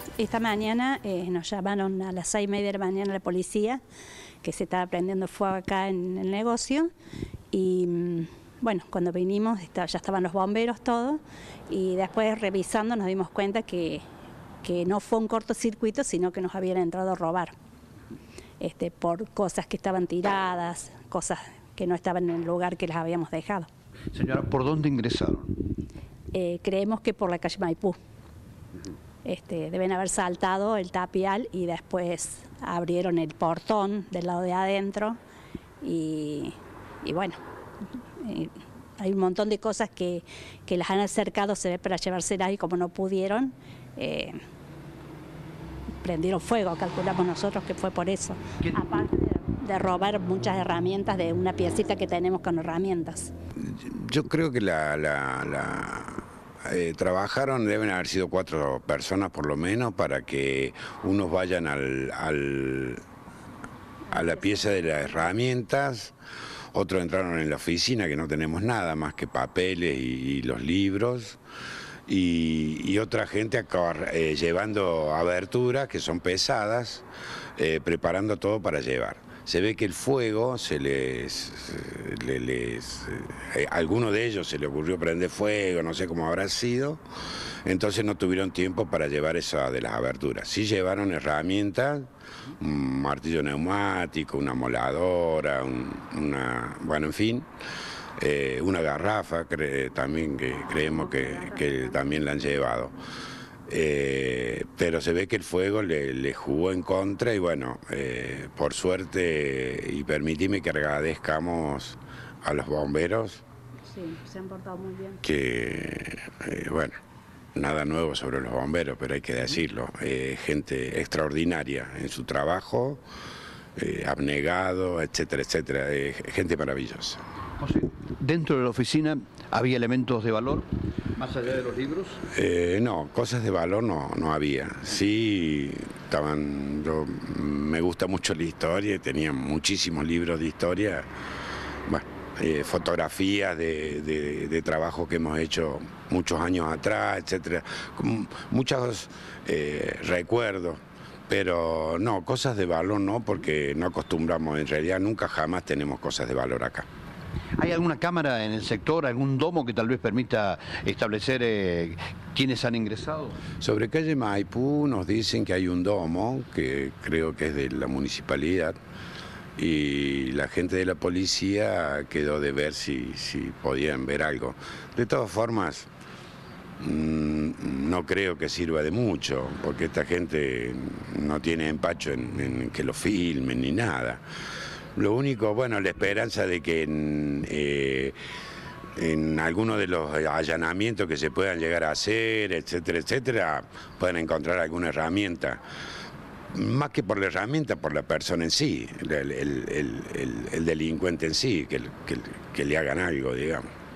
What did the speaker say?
Esta mañana nos llamaron a las 6:30 de la mañana la policía, que se estaba prendiendo fuego acá en el negocio, y bueno, cuando vinimos ya estaban los bomberos todos, y después revisando nos dimos cuenta que no fue un cortocircuito, sino que nos habían entrado a robar, por cosas que estaban tiradas, cosas que no estaban en el lugar que las habíamos dejado. Señora, ¿por dónde ingresaron? Creemos que por la calle Maipú. Deben haber saltado el tapial y después abrieron el portón del lado de adentro y bueno, hay un montón de cosas que las han acercado, se ve, para llevárselas, y como no pudieron, prendieron fuego, calculamos nosotros que fue por eso. Aparte de robar muchas herramientas, de una piecita que tenemos con herramientas. Yo creo que trabajaron, deben haber sido 4 personas por lo menos, para que unos vayan a la pieza de las herramientas, otros entraron en la oficina, que no tenemos nada más que papeles y los libros, y otra gente acaba llevando aberturas que son pesadas, preparando todo para llevar. Se ve que el fuego a alguno de ellos se le ocurrió prender fuego, no sé cómo habrá sido, entonces no tuvieron tiempo para llevar esa de las aberturas. Sí llevaron herramientas, un martillo neumático, una moladora, bueno, en fin, una garrafa también, que creemos que también la han llevado. Pero se ve que el fuego le jugó en contra, y bueno, por suerte, y permitime que agradezcamos a los bomberos. Sí, se han portado muy bien. Que, bueno, nada nuevo sobre los bomberos, pero hay que decirlo, gente extraordinaria en su trabajo, abnegado, etcétera, etcétera, gente maravillosa. José, ¿dentro de la oficina había elementos de valor, más allá de los libros? No, cosas de valor no había. Sí, me gusta mucho la historia, y tenía muchísimos libros de historia, bueno, fotografías de trabajo que hemos hecho muchos años atrás, etcétera, muchos recuerdos. Pero no, cosas de valor no, porque no acostumbramos, en realidad nunca jamás tenemos cosas de valor acá. ¿Hay alguna cámara en el sector, algún domo que tal vez permita establecer quiénes han ingresado? Sobre calle Maipú nos dicen que hay un domo, que creo que es de la municipalidad, y la gente de la policía quedó de ver si podían ver algo. De todas formas, no creo que sirva de mucho, porque esta gente no tiene empacho en que lo filmen ni nada. Lo único, bueno, la esperanza de que en alguno de los allanamientos que se puedan llegar a hacer, etcétera, etcétera, puedan encontrar alguna herramienta. Más que por la herramienta, por la persona en sí, el delincuente en sí, que le hagan algo, digamos.